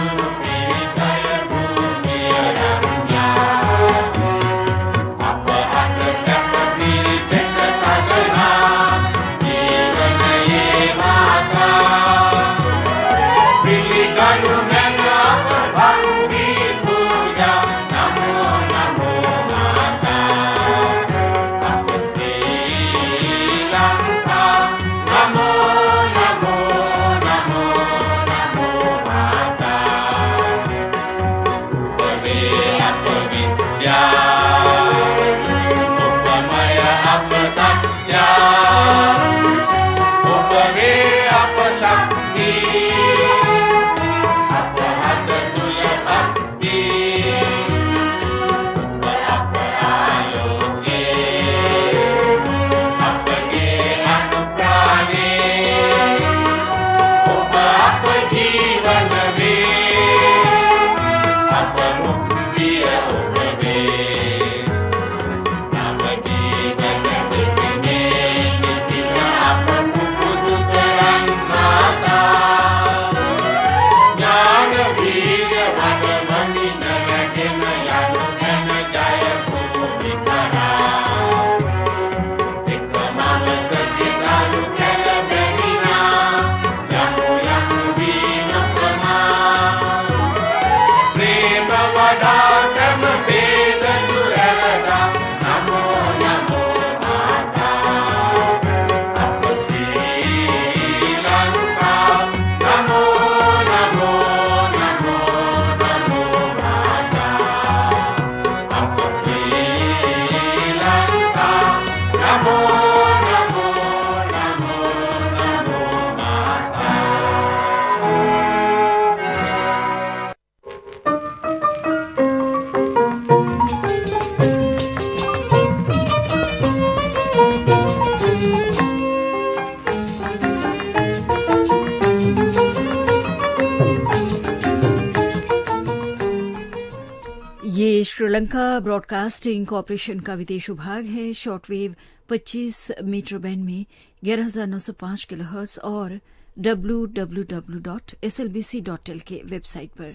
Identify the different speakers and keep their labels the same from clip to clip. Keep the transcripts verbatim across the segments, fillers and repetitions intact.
Speaker 1: ये Sri Lanka broadcasting corporation का विदेश विभाग है। शॉर्टवेव पच्चीस मीटर बैंड में ग्यारह हजार नौ सौ पांच किलोहर्ट्ज और W W W dot S L B C dot L K website पर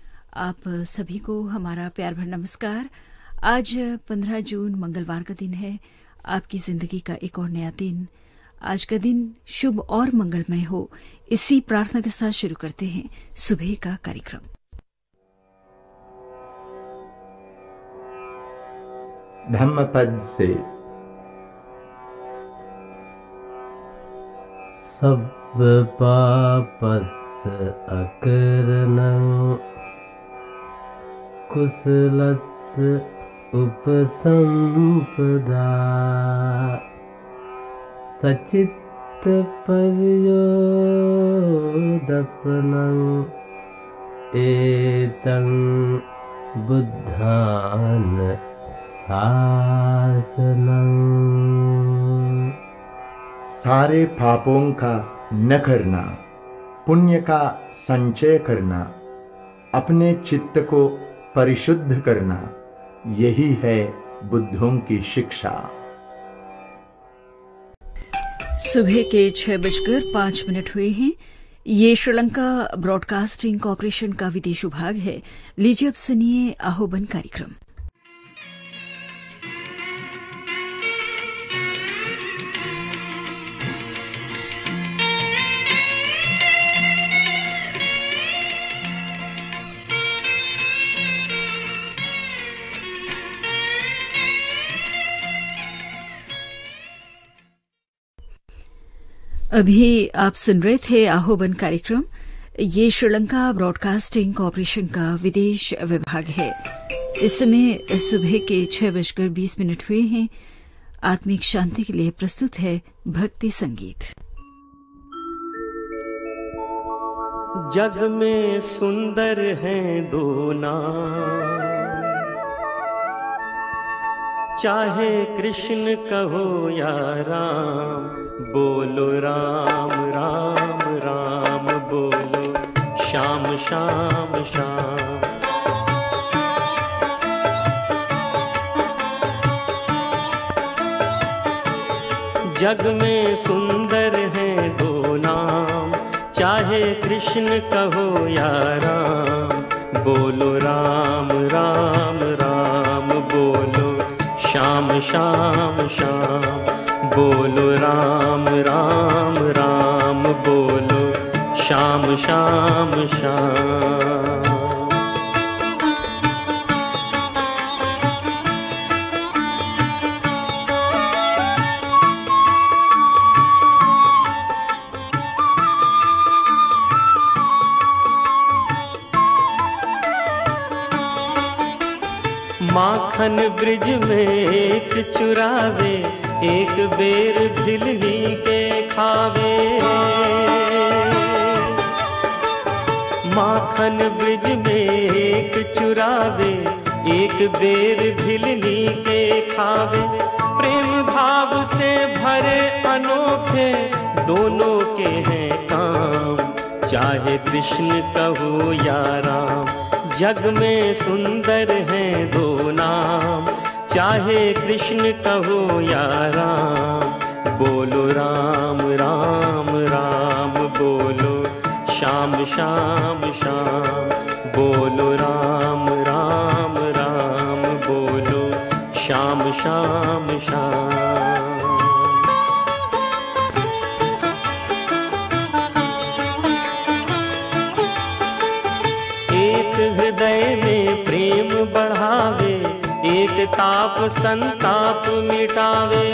Speaker 1: आप सभी को हमारा प्यार भरा नमस्कार। आज पंद्रह जून मंगलवार का दिन है। आपकी जिंदगी का एक और नया दिन। आज का दिन शुभ और मंगलमय हो, इसी प्रार्थना के साथ शुरू करते हैं सुबह का कार्यक्रम।
Speaker 2: धम्मपद से
Speaker 3: सब पापस् अकरणं कुशलस् उपसंपदा सचित्त पर्योदपनं एतं बुद्धान शासनं।
Speaker 2: सारे पापों का न करना, पुण्य का संचय करना, अपने चित्त को परिशुद्ध करना, यही है बुद्धों की शिक्षा।
Speaker 1: सुबह के छह बजकर पांच मिनट हुए हैं। ये श्रीलंका ब्रॉडकास्टिंग कॉरपोरेशन का विदेश विभाग है। लीजिए अब सुनिए आह्वान कार्यक्रम। अभी आप सुन रहे थे आह्वान कार्यक्रम। ये श्रीलंका ब्रॉडकास्टिंग कॉरपोरेशन का विदेश विभाग है। इस समय सुबह के छह बजकर बीस मिनट हुए हैं। आत्मिक शांति के लिए प्रस्तुत है भक्ति संगीत।
Speaker 4: जग में सुंदर हैं दो नाम, चाहे कृष्ण कहो या राम, बोलो राम राम राम, बोलो श्याम श्याम श्याम। जग में सुंदर हैं दो नाम, चाहे कृष्ण कहो या राम, बोलो राम राम राम बोलो श्याम श्याम श्याम बोलो राम राम राम बोलो श्याम श्याम श्याम। माखन ब्रिज में एक चुरावे, एक बेर भिलनी के खावे। माखन ब्रिज में एक चुरावे, एक बेर भिलनी के खावे। प्रेम भाव से भरे अनोखे दोनों के हैं काम, चाहे कृष्ण कहो या राम। जग में सुंदर हैं दो नाम, चाहे कृष्ण कहो या राम। बोलो राम राम राम बोलो श्याम श्याम श्याम बोलो राम राम राम बोलो श्याम श्याम श्याम। हृदय में प्रेम बढ़ावे, एक ताप संताप मिटावे।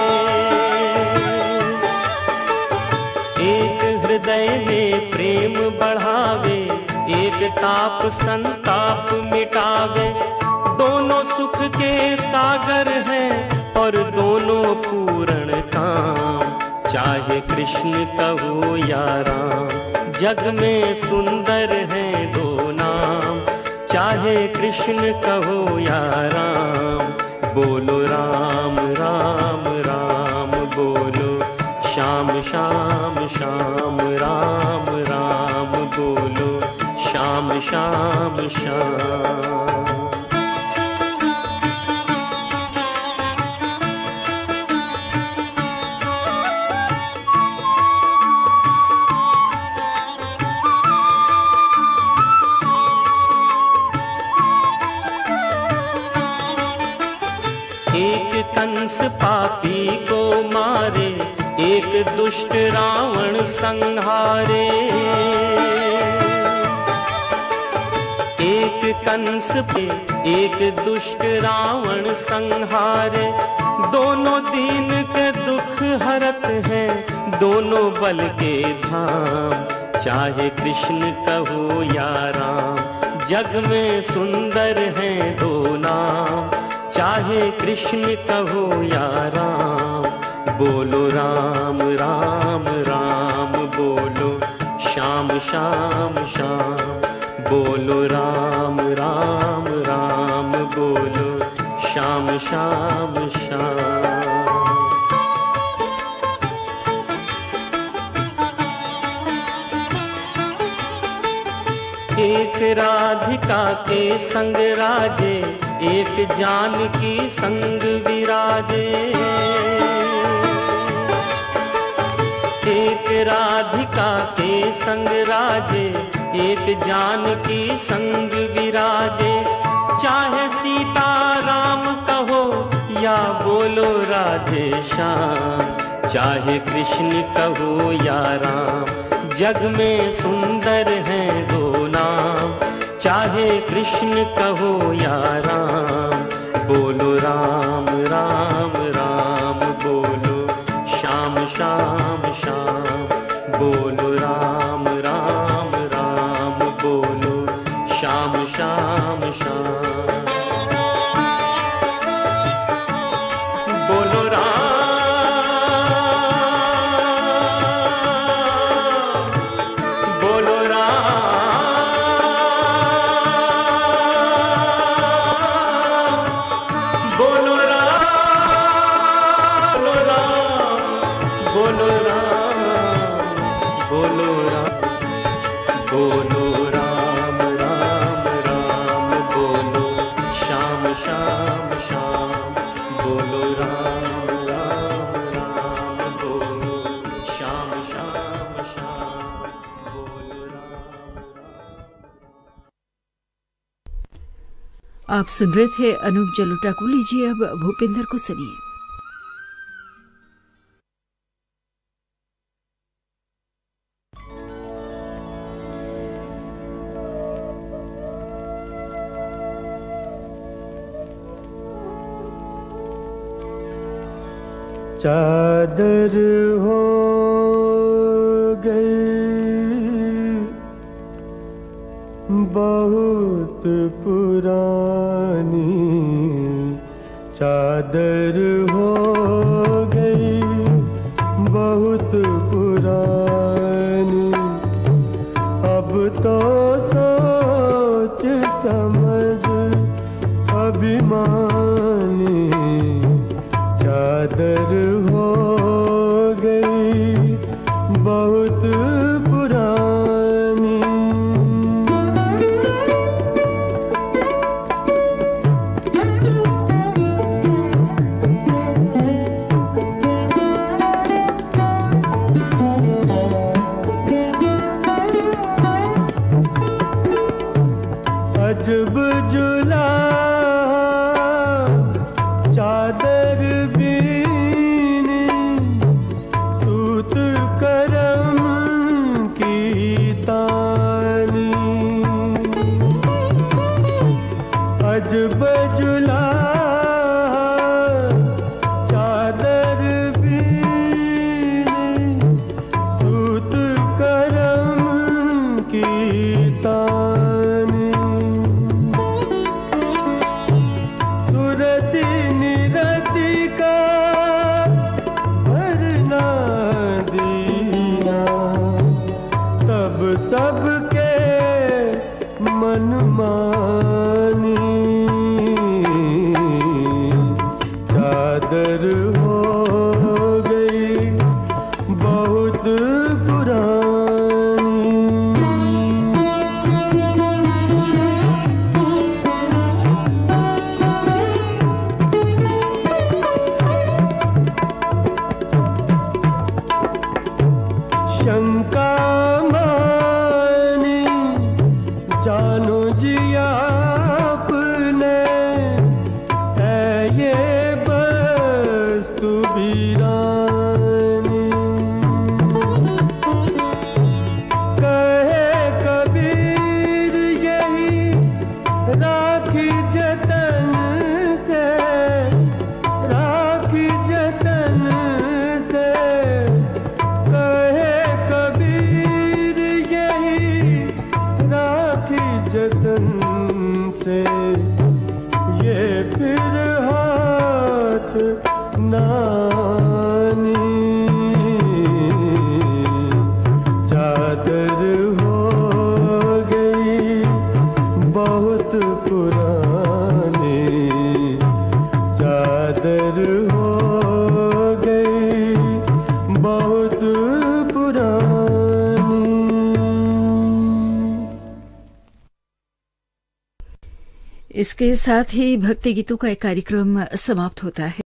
Speaker 4: एक हृदय में प्रेम बढ़ावे, एक ताप संताप मिटावे। दोनों सुख के सागर हैं और दोनों पूर्ण काम, चाहे कृष्ण कहो या राम। जग में सुंदर हैं दो नाम, चाहे कृष्ण कहो या राम। बोलो राम राम राम बोलो श्याम श्याम श्याम राम राम बोलो श्याम श्याम श्याम। एक कंस पापी को मारे, एक दुष्ट रावण संहारे। एक कंस पे एक दुष्ट रावण संहारे। दोनों दीन के दुख हरत हैं, दोनों बल के धाम, चाहे कृष्ण कहो या राम। जग में सुंदर हैं दो नाम, चाहे कृष्ण कहो या राम। बोलो राम राम राम बोलो श्याम श्याम श्याम बोलो राम राम राम बोलो श्याम श्याम श्याम। एक राधिका के संग राजे, एक जानकी संग विराजे। एक राधिका के संग राजे, एक जानकी संग विराजे। चाहे सीता राम कहो या बोलो राधे श्याम, चाहे कृष्ण कहो या राम। जग में सुंदर हैं दो नाम, चाहे कृष्ण कहो या राम। बोलो राम राम राम बोलो श्याम श्याम श्याम बोलो राम राम राम बोलो श्याम श्याम श्याम। बोलो राम बोलो राम बोलो राम बोलो राम बोलो राम बोलो राम राम राम बोलो
Speaker 1: आप सुन रहे थे अनूप जलोटा को। लीजिए अब भूपेंद्र को सुनिए।
Speaker 3: चादर हो गई बहुत पुरानी, चादर हो गई बहुत पुरानी, अब तो सोच समझ अभिमानी, चादर हो गई बहुत पुरानी। अजब जुला चादर बीनी, सूत करम की तानी, अजब जुला चादर बीनी, सूत करम की तानी, सुरति निरति का भरना दीना, तब सबके मन मानी, चादर हो गई बहुत पुरानी। शंका मानी जानो जी आपने, है ये वस्तु वीरानी, कहे कबीर यही राखी जतन से, राखी जतन से, कहे कबीर यही राखी जतन से, ये फिर हाथ नानी, चादर हो गई बहुत पुरानी, चादर हो गई बहुत पुरानी।
Speaker 1: इसके साथ ही भक्ति गीतों का एक कार्यक्रम समाप्त होता है।